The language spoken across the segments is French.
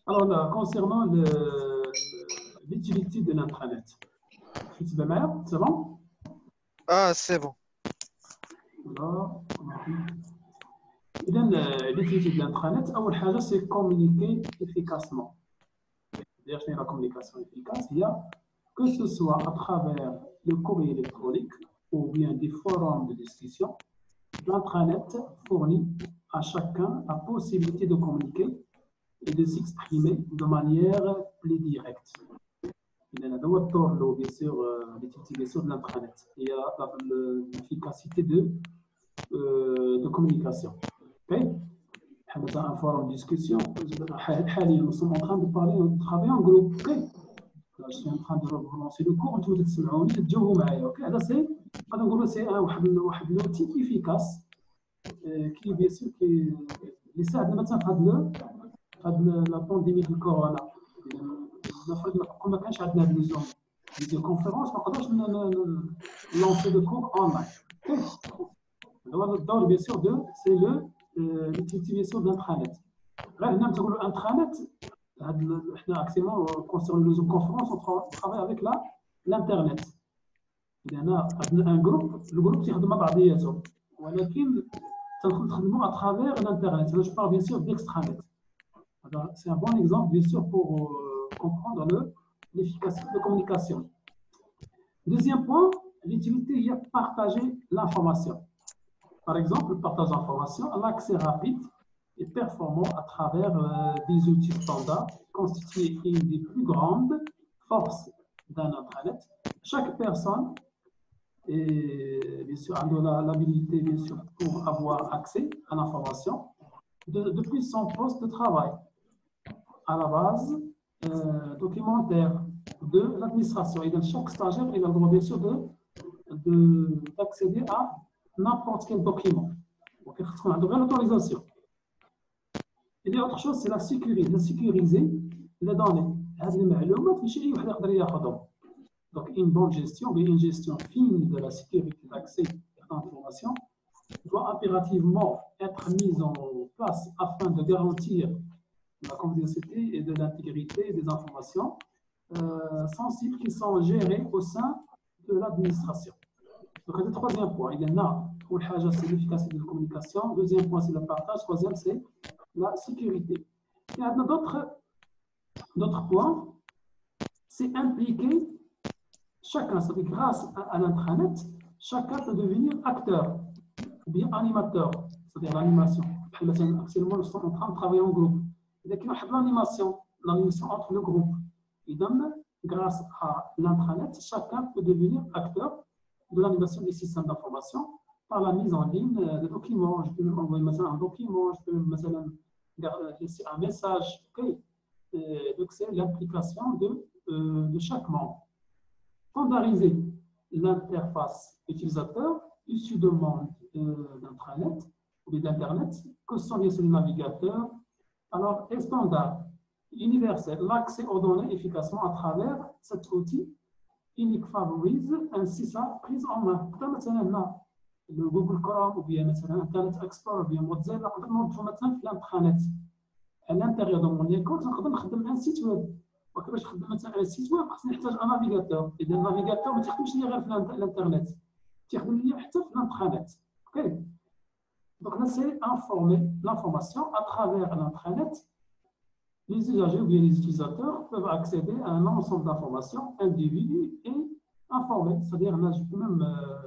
Alors là, concernant l'utilité de l'intranet, c'est bon? Ah, c'est bon. Alors, l'utilité de l'intranet, أول حاجة c'est communiquer efficacement. C'est-à-dire que la communication efficace, il y a que ce soit à travers le courrier électronique ou bien des forums de discussion, l'intranet fournit à chacun la possibilité de communiquer et de s'exprimer de manière plus directe. Il y a d'abord bien sûr l'utilisation de l'intranet. Il y a l'efficacité de communication. Okay? Un forum de discussion. Nous sommes en train de parler, de travailler en groupe. Okay? Je suis en train de relancer le cours. Vous c'est un outil efficace qui bien sûr qui يساعد مثلا في la pandémie du corona. كون ما كانش عندنا فيديو كونفيرونس ما نقدرش lancer le cours online. الدور bien sûr c'est l'utilisation de l'intranet. غير هنا تقولوا l'intranet احنا actuellement concernant les conférences on travaille avec l'internet. عندنا un groupe le groupe تيخدم مع بعضياته ولكن تخدموا à travers l'internet. Je parle bien sûr d'extranet. C'est un bon exemple, bien sûr, pour comprendre l'efficacité de communication. Deuxième point, l'utilité est de partager l'information. Par exemple, le partage d'informations, l'accès rapide et performant à travers des outils standards constitue une des plus grandes forces d'un intranet. Chaque personne bien sûr, a l'habilité, bien sûr, pour avoir accès à l'information depuis son poste de travail, à la base documentaire de l'administration. Et dans chaque stagiaire, il a le droit, bien sûr, d'accéder à n'importe quel document. Donc, il a l'autorisation. Et l'autre chose, c'est la sécuriser les données. Donc, une bonne gestion, une gestion fine de la sécurité d'accès à l'information doit impérativement être mise en place afin de garantir la confidentialité et de l'intégrité des informations sensibles qui sont gérées au sein de l'administration. Donc, le troisième point, il y en a, pour c'est l'efficacité de la communication. Deuxième point, c'est le partage. Troisième, c'est la sécurité. Il y a d'autres points, c'est impliquer chacun. C'est-à-dire grâce à l'intranet, chacun peut devenir acteur ou bien animateur, c'est-à-dire l'animation. Actuellement, nous sommes en train de travailler en groupe. Il y a l'animation entre le groupe. Et donc, grâce à l'intranet, chacun peut devenir acteur de l'animation des systèmes d'information par la mise en ligne de documents. Je peux envoyer un document, je peux laisser un message. Okay. Donc, c'est l'implication de chaque membre. Standardiser l'interface utilisateur issue de monde d'intranet ou d'internet, que sont bien sûr les navigateurs. Alors, est standard, universel, l'accès aux données efficacement à travers cet outil unique favorise ainsi sa prise en main. Comme le Google Chrome ou bien Internet Explorer ou bien Mozilla, on peut maintenant l'intranet. À l'intérieur de mon école, on peut un site web. وكيفاش تخدم مثلا السيت ويب خصني نحتاج ان نافيغاتور. اذا النافيغاتور ما تخدمش لي غير في الانترنت، تخدم لي حتى في الانترنت. اوكي دونك là c'est informer l'information à travers l'intranet. Les usagers ou bien les utilisateurs peuvent accéder à un ensemble d'informations individuelles et informées. C'est-à-dire là je peux même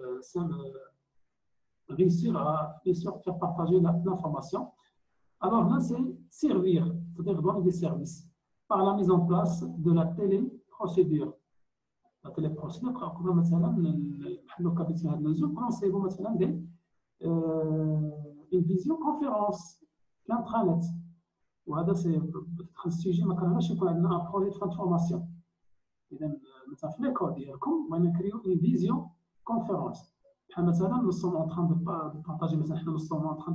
réussir à faire partager l'information. Alors là c'est servir, c'est-à-dire donner des services par la mise en place de la téléprocédure. La téléprocédure, comme مثلا نحن كابيتين هذا الزوم نصيبوا مثلا une visioconférence l'intranet. وهذا سي السوجي ما كرهناش يكون عندنا ان بروجي دو ترانسفورماسيون. اذا مثلا في ليكول ديالكم بغينا نكريو une visioconférence. بحال مثلا nous sommes en train de partager مثلا حنا nous sommes en train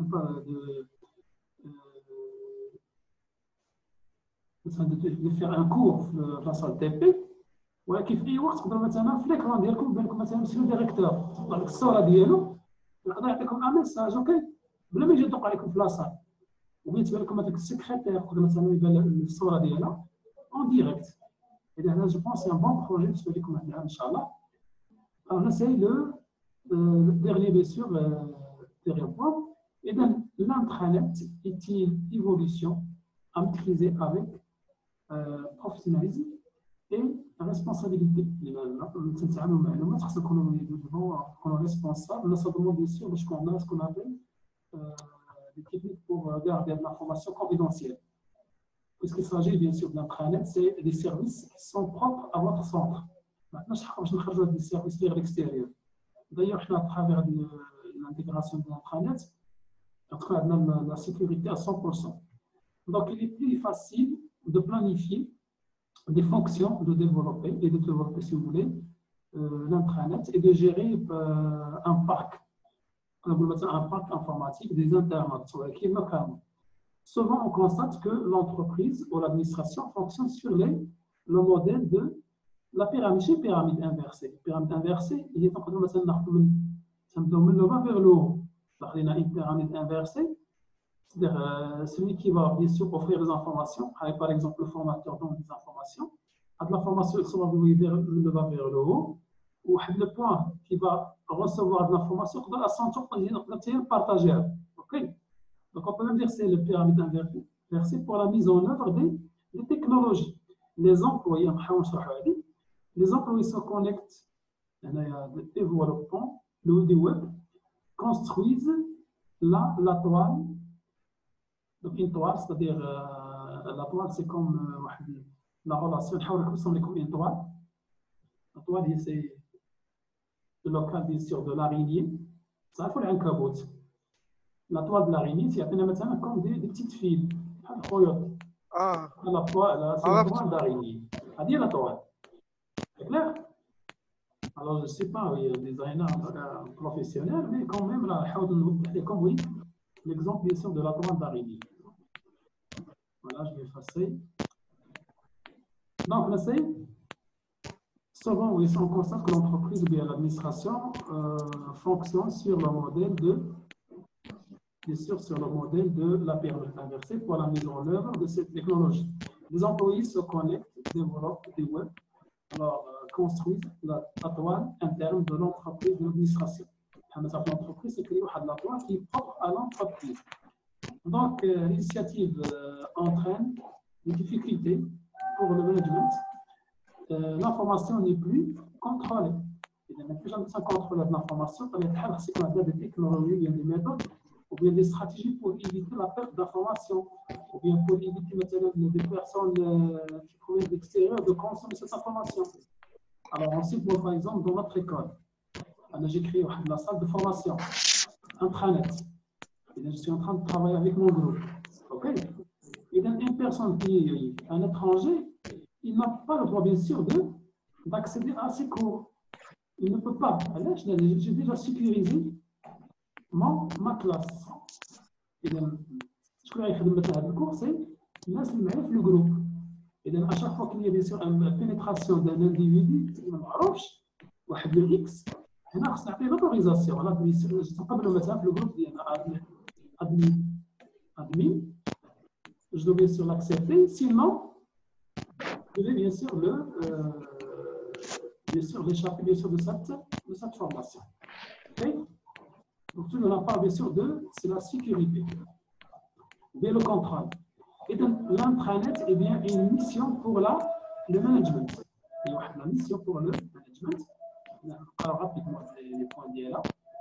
de faire un cours في la salle TP ولكن في اي وقت تقدروا مثلا في ليكران ديالكم بينكم مثلا مسيو ديريكتور تطلع لك الصوره ديالو يقدر يعطيكم ان ميساج اوكي بلا ما يجي يدق عليكم في لاصال. وبين تبان لكم هذاك السكرتير يقدر مثلا يبان الصوره ديالها اون ديريكت. اذا هذا جو بونس سي ان بون بروجي بالنسبه لكم هذا ان شاء الله. Alors là, c'est le dernier, bien sûr, dernier point. Et donc, l'intranet est une évolution à maîtriser avec professionnalisme et responsabilité. Nous sommes responsables. Nous sommes bien sûr ce qu'on appelle des techniques pour garder de l'information confidentielle. Puisqu'il s'agit bien sûr de l'intranet, c'est des services qui sont propres à votre centre. Maintenant, je vais des services vers l'extérieur. D'ailleurs, à travers l'intégration de l'intranet, on a la sécurité à 100%. Donc, il est plus facile de planifier des fonctions, de développer, si vous voulez, l'intranet et de gérer un parc informatique, des internautes sur lesquels souvent on constate que l'entreprise ou l'administration fonctionne sur le modèle de la pyramide inversée. La pyramide inversée, il est en train de le bas vers le haut. On a une pyramide inversée, c'est-à-dire celui qui va bien sûr offrir des informations, par exemple le formateur donne des informations, l'information sera vers le bas vers le haut, ou le point qui va recevoir de l'information, on doit la partager. Okay? Donc on peut même dire que c'est la pyramide inversée pour la mise en œuvre des technologies. Les employés se connectent, développent le web, construisent la toile. Donc une toile, c'est-à-dire la toile, c'est comme la relation. Une toile. La toile, c'est le local, bien sûr, de l'araignée. Ça, il faut l'incabote. La toile de l'araignée, c'est comme des petites fils. La toile, c'est la toile d'araignée. C'est la toile. C'est clair? Alors, je ne sais pas, il y a des designers professionnels, mais quand même, là, comme oui, l'exemple, bien sûr, de la toile d'araignée. Voilà, je vais effacer. Donc, là, c'est souvent, oui, on constate que l'entreprise ou bien l'administration fonctionne sur le modèle de la pyramide inversée pour la mise en œuvre de cette technologie. Les employés se connectent, développent des web, alors construisent la toile interne de l'entreprise de l'administration. L'entreprise, c'est créer la toile qui est propre à l'entreprise. Donc, l'initiative entraîne des difficultés pour le management. L'information n'est plus contrôlée. Il n'y a plus jamais de contrôle de l'information. Il y a des technologies, il y a des méthodes, ou bien des stratégies pour éviter la perte d'information, ou bien pour éviter des personnes qui proviennent de l'extérieur de consommer cette information. Alors, on cite par exemple dans notre école, j'ai créé la salle de formation, intranet. Je suis en train de travailler avec mon groupe. Okay? Et une personne qui est un étranger, il n'a pas le droit, bien sûr, d'accéder à ces cours. Il ne peut pas. J'ai déjà sécurisé ma classe. Et donc, ce que je vais faire le cours, c'est le groupe. Et donc, à chaque fois qu'il y a bien sûr une pénétration d'un individu, le X, on a l'autorisation. Je ne pas le groupe admin. Je dois bien sûr l'accepter. Sinon, je vais bien sûr l'échapper bien sûr de cette formation. Okay? Donc, tout on parle bien sûr c'est la sécurité, bien le contrôle. Et donc, l'intranet est bien une mission pour le management. Il y a une mission pour le management. Alors, rapidement, les points d'IA.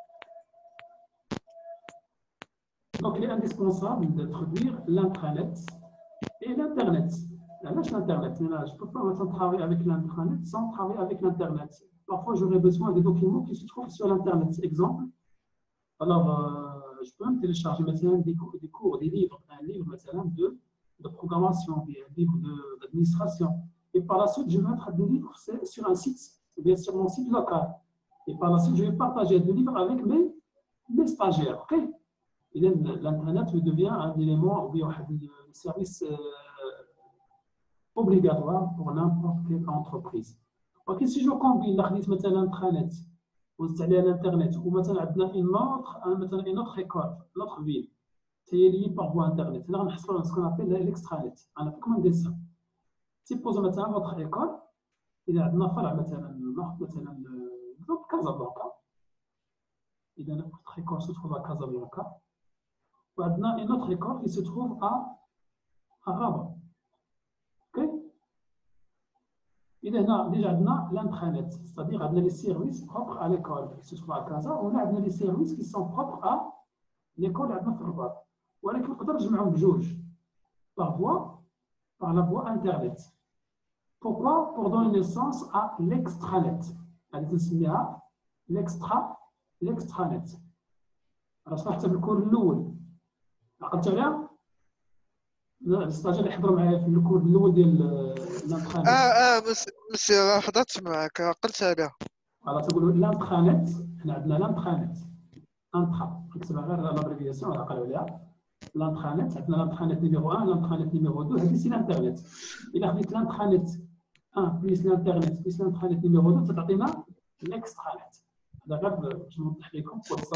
Donc, il est indispensable d'introduire l'intranet et l'Internet. L'Internet, je ne peux pas maintenant travailler avec l'Intranet sans travailler avec l'Internet. Parfois, j'aurais besoin des documents qui se trouvent sur l'Internet. Exemple, alors, je peux même télécharger maintenant des cours, des livres, un livre maintenant de programmation, un livre d'administration. Et par la suite, je vais mettre des livres sur un site, ou bien sur mon site local. Et par la suite, je vais partager des livres avec mes stagiaires. Okay? Et l'Internet devient un élément, ou bien un service obligatoire pour n'importe quelle entreprise. Ok, si je combine l'intranet, ou l'internet, ou maintenant une autre école, notre ville, c'est lié par voie internet. Là, on a ce qu'on appelle l'extranet. On a comme un dessin. Supposons maintenant votre école, il y a un فرع مثلا Casablanca. Il y a notre école se trouve à Casablanca. وعندنا une autre école qui se trouve à Rabat. OK? Il y a déjà l'intranet, c'est-à-dire les services propres à l'école qui se trouve à Casa. On a les services qui sont propres à l'école à Rabat. ولكن نقدر نجمعهم بجوج par la voie internet. Pourquoi? Pour donner naissance à l'extranet. هذه نسميها l'extranet. راه شرحتها بالكور الاول. عقلت عليها؟ الاستاذ اللي حضروا معايا في الكور الاول ديال الانترانت. مسي حضرت معك عقلت عليها. على تقولوا الانترانت، حنا عندنا الانترانت. انترا نكتبها غير لابريفياسيون على قالوا عليها. الانترانت عندنا الانترانت نيميرو 1 الانترانت نيميرو 2 هذه سي الانترنت. الا خديت الانترانت 1 بليس الانترنت بليس الانترانت نيميرو 2 تعطينا الاكسترانت. هذا غير باش نوضح لكم.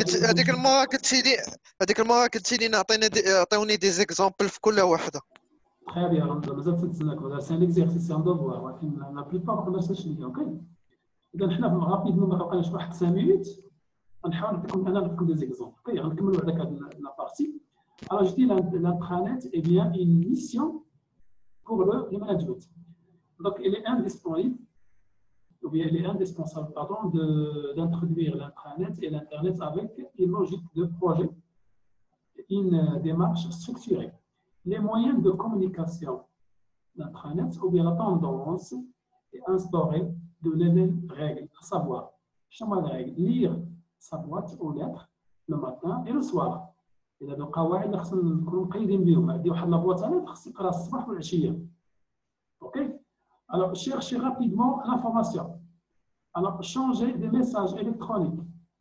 هذيك المره قلتي لي عطيوني دي زيكزامبل في كل وحده. Très bien, مازال تتسناك c'est un exercice en devoir ولكن la plupart ما قدرناش نشري. اوكي اذا حنا رابيدمون ما بقاش واحد 5 مينوت غنحاول نعطيكم دي زيكزامبل. اوكي غنكملوا هذاك لا بارتي. Alors je dis l'intranet est bien une mission pour le management. Donc il est indisponible ou bien il est indispensable d'introduire l'intranet et l'internet avec une logique de projet, une démarche structurée. Les moyens de communication d'intranet ou bien la tendance est instaurée de nouvelles règles, à savoir, chemin de règles, lire sa boîte aux lettres le matin et le soir. Il y a des قواعد اللي خصنا نكونوا مقيدين بهم. عندي واحد لابواط انا خصني نقرا الصباح والعشيه. OK? Alors cherchez rapidement l'information. Alors changez des messages électroniques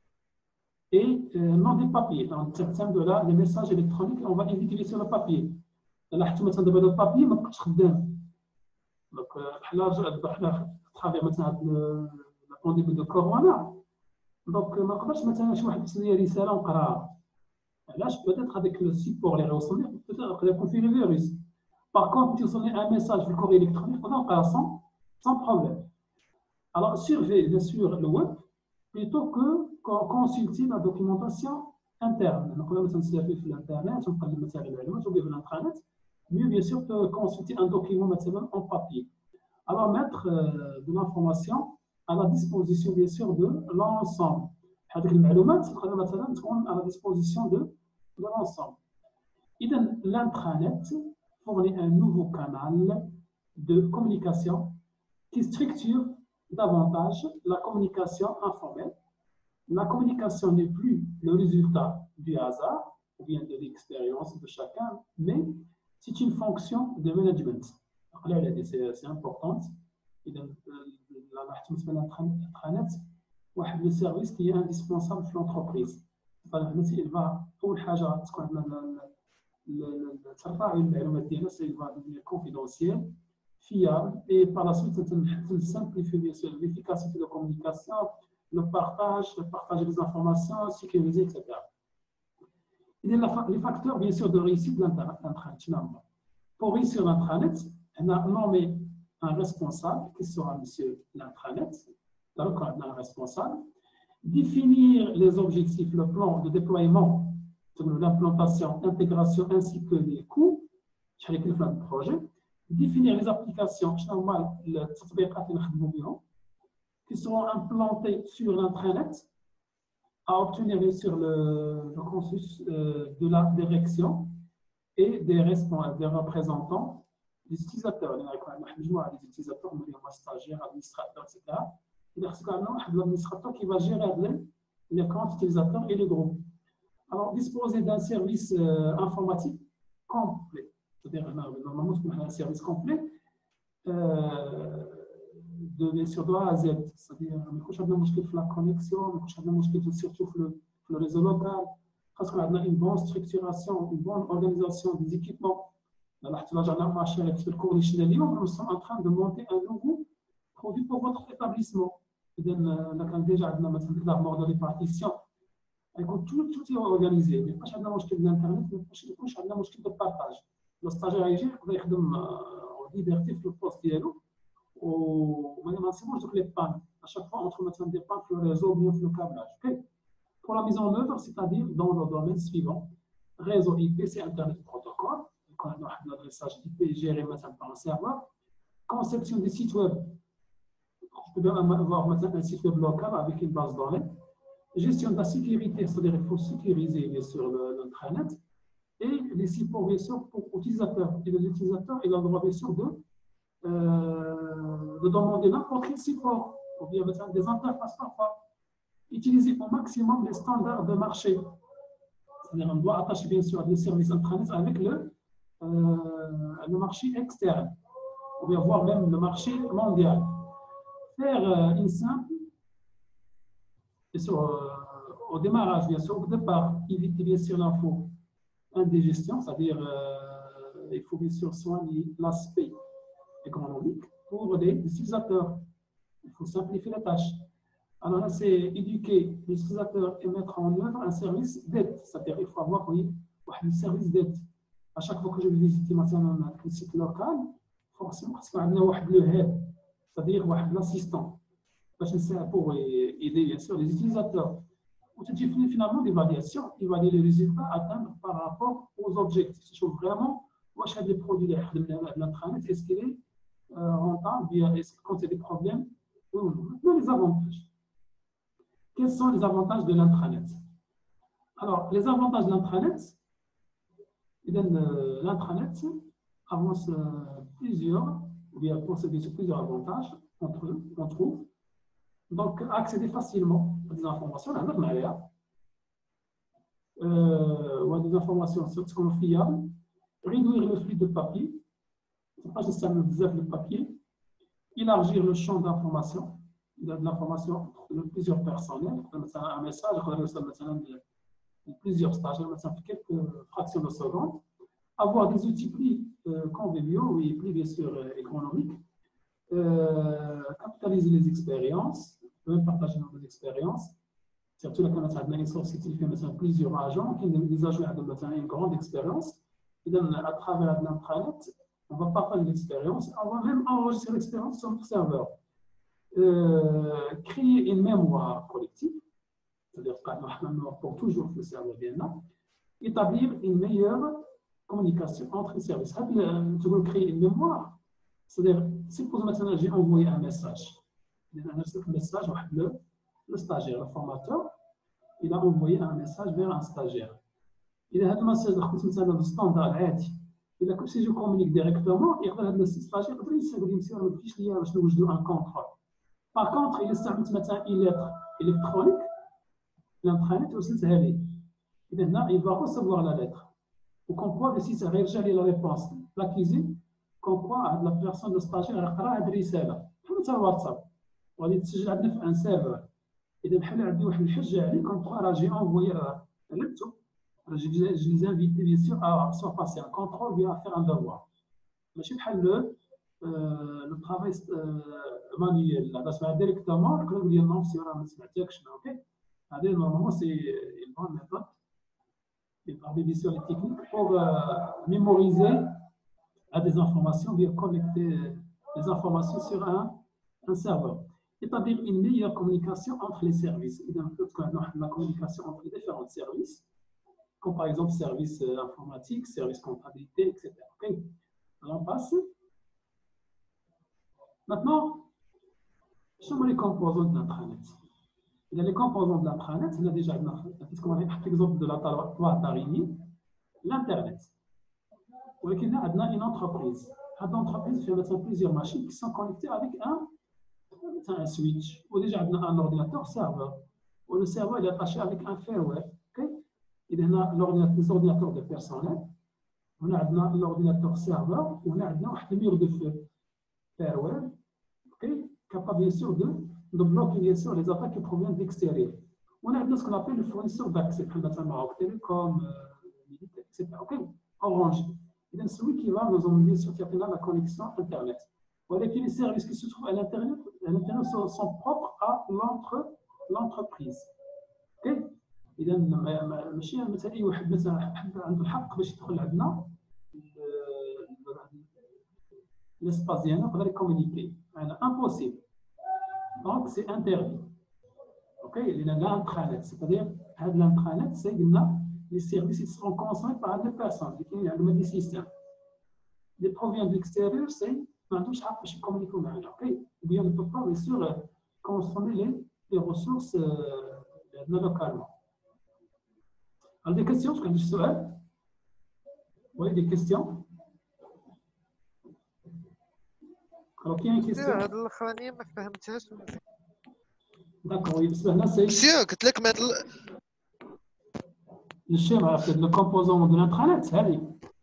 et non des papiers. Dans certains de là, les messages électroniques, on va éviter sur le papier. لاحظتوا مثلا دابا البابي ما بقاش خدام. دونك حنا ترافيغ مثلا لا بانديمي دو كورونا. دونك ما نقدرش مثلا شي واحد يرسل لي رساله ونقراها. علاش؟ peut-être avec le support اللي غيوصلني peut-être يقدر يكون فيه الفيروس. Par contre, توصلني un message في الكوري électronique نقدر نقرا sans problème. Alors surveillez bien sûr le web plutôt que consulter la documentation interne. نقدر مثلا نسافر في الانترنت ونقلب مثلا المعلومات ولا في الانترنت. Mieux bien sûr de consulter un document maintenant en papier. Alors mettre de l'information à la disposition bien sûr de l'ensemble. هذيك المعلومات تقدر مثلا تكون à la disposition de l'ensemble. إذا l'intranet fournit un nouveau canal de communication qui structure davantage la communication informelle. La communication n'est plus le résultat du hasard ou bien de l'expérience de chacun, mais c'est une fonction de management. C'est important. L'intranet واحد لو سيرفيس qui est indispensable في l'entreprise. il va أول حاجة تكون عندنا ترفع المعلومات ديالنا il va devenir confidentiel, fiable et par la suite simplifier bien sûr l'efficacité de communication, le partage des informations, sécuriser, etc. Il y a les facteurs bien sûr de réussite de l'intranet. Pour réussir l'intranet, on a nommé un responsable qui sera monsieur l'intranet. Donc, on a un responsable. Définir les objectifs, le plan de déploiement, l'implantation, l'intégration ainsi que les coûts, le projet. Définir les applications, qui seront implantées sur l'intranet, à obtenir sur le consensus de la direction et des représentants des utilisateurs. Il y a des utilisateurs, stagiaires, administrateurs, etc. Il y a l'administrateur qui va gérer les comptes utilisateurs et les groupes. Alors, disposer d'un service informatique complet, c'est-à-dire normalement un service complet bien sûr de A à Z, c'est-à-dire ما يكونش عندنا مشكل في la connexion, ما يكونش عندنا مشكل surtout في le réseau local, parce qu'on a une bonne structuration, une bonne organisation des équipements. Nous sommes en train de monter un nouveau produit pour votre établissement. On a déjà l'armoire de répartition tout est organisé. ما يبقاش عندنا مشكل بالانترنت، ما يكونش عندنا مشكل بالبارطاج. الستاجير يجي يقدر يخدم ليبرتي في البوست ديالو وما نسيبوش دوك لي بان اشاك فوا اونتر مثلا دي بان في الريزو بيان في الكابلاج. اوكي pour la mise en œuvre, c'est-à-dire dans le domaine suivant. Réseau IP, c'est Internet Protocol. Quand on a un adressage IP géré par un serveur. Conception des sites web. Je peux bien avoir un site web local avec une base de données. Gestion de la sécurité, c'est-à-dire qu'il faut sécuriser bien sûr l'intranet. Et les supports bien sûr pour l'utilisateur. Et l'utilisateur, il a le droit bien sûr de demander n'importe quel support. Ou bien des interfaces parfois. Utiliser au maximum les standards de marché. C'est-à-dire qu'on doit attacher bien sûr des services intranet avec le marché externe, ou bien voir même le marché mondial. Faire une simple, bien sûr, au démarrage, bien sûr, au départ, éviter bien sûr l'info indigestion, c'est-à-dire il faut bien sûr soigner l'aspect économique pour les utilisateurs. Il faut simplifier la tâche. Alors là, c'est éduquer l'utilisateur et mettre en œuvre un service d'aide. C'est-à-dire qu'il faut avoir un service d'aide. À chaque fois que je vais visiter un site local, forcément, il y a le head, c'est-à-dire l'assistant. Pour aider bien sûr les utilisateurs. On te dit finalement d'évaluation, évaluer les résultats atteints par rapport aux objectifs. Je trouve vraiment, moi, je des produits de l'intranet, est-ce qu'il est rentable, bien, est-ce que quand il y a des problèmes, oui ou non. Maintenant, les avantages. Quels sont les avantages de l'intranet? Alors, les avantages de l'intranet, l'intranet avance plusieurs, ou bien possède plusieurs avantages entre eux, on trouve. Donc, accéder facilement à des informations, ou à des informations fiables, réduire le flux de papier, c'est pas juste le papier, élargir le champ d'information. Il y a de l'information de plusieurs personnels, un message de plusieurs stagiaires, quelques fractions de secondes, avoir des outils plus conviviaux et plus bien sûr économiques, capitaliser les expériences, même partager nos expériences, surtout là quand on a une société qui fait plusieurs agents, qui ont des agents qui ont une grande expérience, et donc à travers l'intranet, on va partager l'expérience, on va même enregistrer l'expérience sur notre serveur. Créer une mémoire collective, c'est-à-dire pour toujours le serveur bien là, établir une meilleure communication entre les services. Tu veux créer une mémoire, c'est-à-dire, suppose maintenant j'ai envoyé un message. Le stagiaire, le formateur, il a envoyé un message vers un stagiaire. Il a un message de standard, il a si je communique directement, il a le stagiaire, il a un contrôle. Par contre, il استعمل مثلا une lettre électronique, l'intranet وصلت هذه. إذا هنا il va recevoir la lettre. Ou qu'on voit que si ça réagit la réponse, la cuisine, qu'on voit la personne de stagiaire يقرا هذه الرسالة. مثلا واتساب. وغادي تسجل عندنا في ان سيرفر. إذا بحال عندي واحد الحجة عليه كون كوا راه جي انفويي اللابتوب. Je les invite bien sûr à soit passer un contrôle ou bien à faire un devoir. ماشي بحال le travail manuel, là, parce que directement, le club dit non, si on a un smartphone, ok. Alors, normalement, c'est une bonne méthode. Et par des sur les techniques pour mémoriser des informations, bien connecter les informations sur un serveur. Établir une meilleure communication entre les services. Et donc, la communication entre les différents services, comme par exemple service informatique, service comptabilité, etc. Ok. Alors, on passe. Maintenant, quels sont les composants de l'intranet? Il y a les composants de l'intranet, il y a déjà l'exemple de la toile d'araignée, l'internet. Il y a une entreprise. Cette entreprise fait plusieurs machines qui sont connectées avec un switch. Ou déjà un ordinateur serveur. Ou le serveur est attaché avec un firmware. Il y a les ordinateurs de personnel. On a l'ordinateur serveur. On a un mur de feu. Firmware, capable bien sûr de bloquer bien sûr les attaques qui proviennent de l'extérieur. On a ce qu'on appelle le fournisseur d'accès, comme Maroc Télécom, etc. Okay? Orange. Et celui qui va nous emmener bien sûr qui a la connexion Internet. Voilà que les services qui se trouvent à l'intérieur sont propres à l'entreprise. Okay? اذا ماشي مثلا اي واحد مثلا عنده الحق باش يدخل عندنا l'espace ديالنا يقدر يكومونيكي معنا امبوسيبل دونك سي انتردي اوكي لان l'Intranet c'est-à-dire هذا l'Intranet سي قلنا les services ils seront consommés par des personnes اللي كاينين عندهم des systèmes اللي provient de l'extérieur سي ما عندهمش حق باش يكومونيكيو معنا اوكي bien ne peut pas bien sûr consommer les ressources localement. Alors des questions, je connais ce soir. Oui, des questions. Alors, qui a une question? هاد الاخرانيه ما فهمتهاش. D'accord, oui, parce que là, c'est مسيو قلت لك ما le schéma, c'est le composant de l'intranet, c'est allez.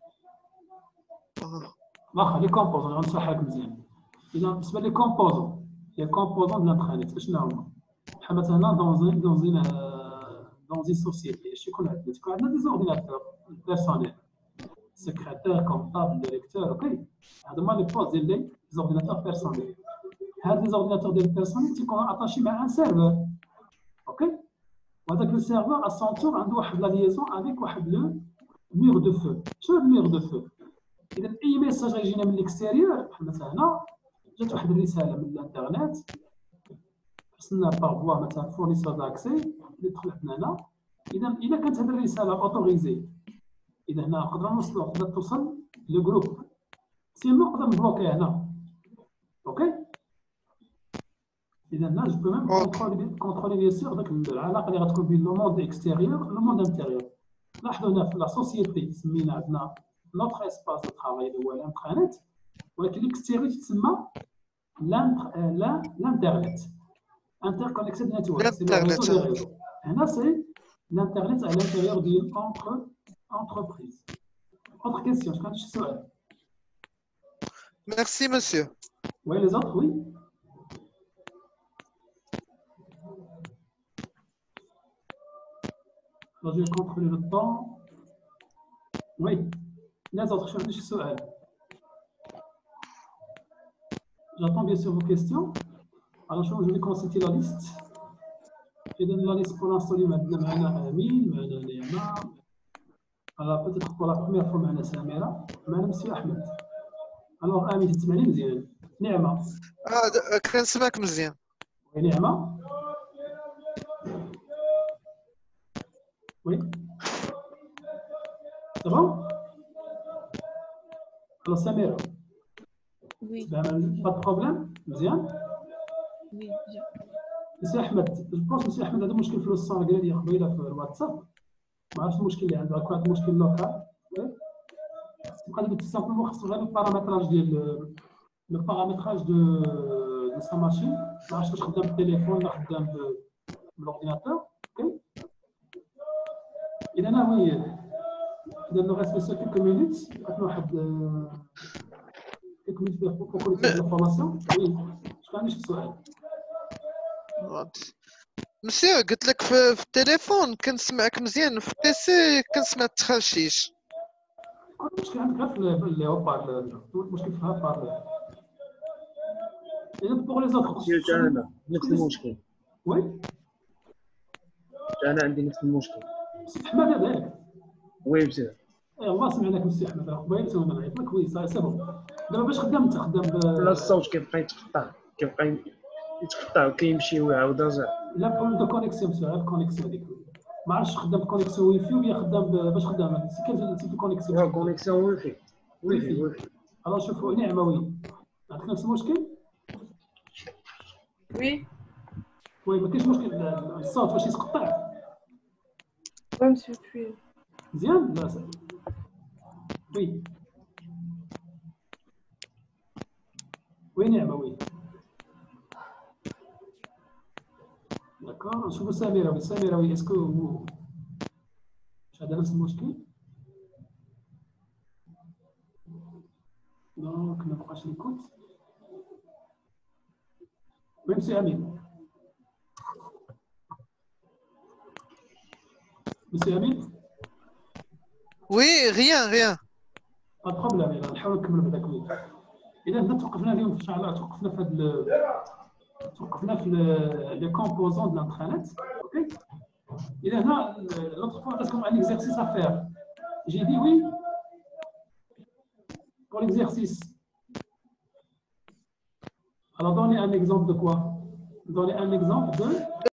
Les composants, on s'en حاك مزيان. إذا بالنسبة les composants de l'intranet, إيش نعمل؟ مثلا dans une société, je suis connu, on a des ordinateurs personnels, secrétaires, comptables, lecteurs, ok? هذوما les postes des ordinateurs personnels. هاد les ordinateurs personnels sont attachés à un serveur, ok? وهذاك le serveur à son tour عنده واحد la liaison avec واحد le mur de feu. شنو le mur de feu؟ إذا أي ميساج غيجينا من l'extérieur مثلا هنا جات واحد الرسالة من الانترنت خصنا بارفوا مثلا فورنيسور داكسي اللي يدخل عندنا هنا اذا كانت هذه الرساله اوتوريزي اذا هنا نقدروا نوصلوا نقدر توصل للجروب سينو نقدر نبلوكي هنا اوكي اذا هنا جو بو ميم كونترولي بيان سور داك العلاقه اللي غتكون بين لو موند اكستيريور لو موند انتيريور. لاحظوا هنا في لا سوسيتي سمينا عندنا نوتر اسباس دو ترافاي اللي هو الانترنت ولكن الاكستيريور تسمى l'Internet. Interconnected Network, c'est le réseau des réseaux. Et là, c'est l'Internet à l'intérieur d'une entreprise. Autre question, je pense que c'est ça. Merci, monsieur. Oui, les autres, oui. Alors, je vais contrôler le temps. Oui. Les autres, je pense que c'est ça. J'attends bien sûr vos questions. Alors, je vais consulter la liste. Je donne la liste pour l'instant. معنا أمين, معنا نعمة. Alors, peut-être pour la première fois, معنا سميرة, معنا مسيو أحمد. Alors, أمين تسمعني مزيان. نعمة. كنسمعك مزيان. نعمة. Oui. C'est bon? Alors, Samira. Oui. Pas de problème? مزيان? Oui, bien. مسيو احمد جو بونس مسيو احمد عنده مشكل في الصون قال لي قبيله في الواتساب ما عرفتش المشكل اللي عنده كان عنده مشكل لوكال تبقى لي سامبلومون خاصو غير البارامتراج ديال البارامتراج دو سا ماشين ما عرفتش واش خدام بالتليفون ولا خدام بالاورديناتور اوكي اذا انا وي اذا نو ريست سو كيلكو مينوت عندنا واحد كيلكو مينوت بور كونكلوزيون لا فورماسيون وي شكون عندك سؤال مسيو قلت لك في التليفون كنسمعك مزيان في البيسي كنسمع التخرشيش. المشكل عندك غير في اللي هو المشكل في الهابار. اذا بوغ لي زوطخ انا نفس المشكل. وي انا عندي نفس المشكل. احمد هذاك وي بزاف. الله سمعناك مسي احمد قبيل سوما نعيط لك وي سي بون دابا باش خدام انت خدام لا الصوت كيبقى يتقطع وكيمشي ويعاود رجع. لا بروبليم دو كونيكسيون مسيو غير الكونيكسيون هذيك ما عرفتش خدام بكونيكسيون واي في ولا خدام باش خدام سي كان تيب كونيكسيون كونيكسيون واي في alors شوفوا نعمه وي عندك نفس المشكل Oui. وي ما كاينش مشكل الصوت واش يتقطع Oui, monsieur, puis. مزيان لا صافي وي وي نعمه وي داكور نشوفوا سميرة وي اسكو واش هذا نفس المشكل دونك ما بقاش نكوت وي مسي امين مسي امين وي ريان با بروبليم نحاول نكملوا بهذاك الوقت اذا هنا توقفنا اليوم ان شاء الله توقفنا في لي كومبوزون دو الانترنت اوكي Il y en a, l'autre fois, est-ce qu'on a un exercice à faire? J'ai dit oui. Pour l'exercice. Alors, donnez un exemple de quoi? Donnez un exemple de